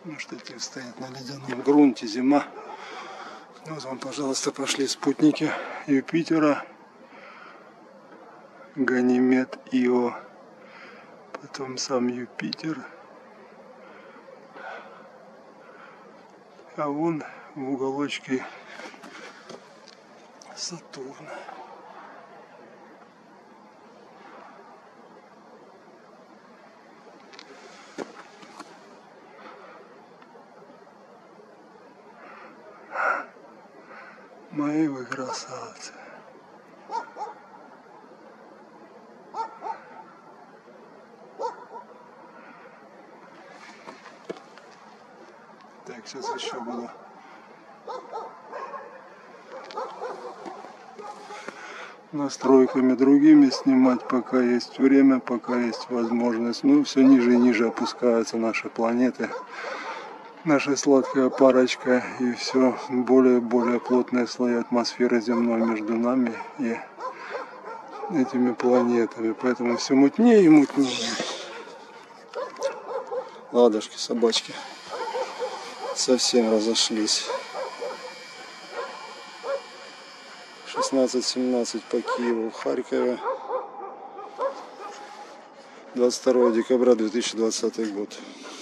Ну, штатив стоит на ледяном грунте, зима. Вот вам, пожалуйста, пошли спутники Юпитера. Ганимед, Ио, потом сам Юпитер. А вон в уголочке Сатурн. Мои вы красавцы. Так, сейчас еще буду настройками другими снимать, пока есть время, пока есть возможность. Ну, все ниже и ниже опускаются наши планеты, наша сладкая парочка, и все более и более плотные слои атмосферы земной между нами и этими планетами. Поэтому все мутнее и мутнее. Ладушки, собачки совсем разошлись. 16-17 по Киеву, в Харькове. 22 декабря 2020 год.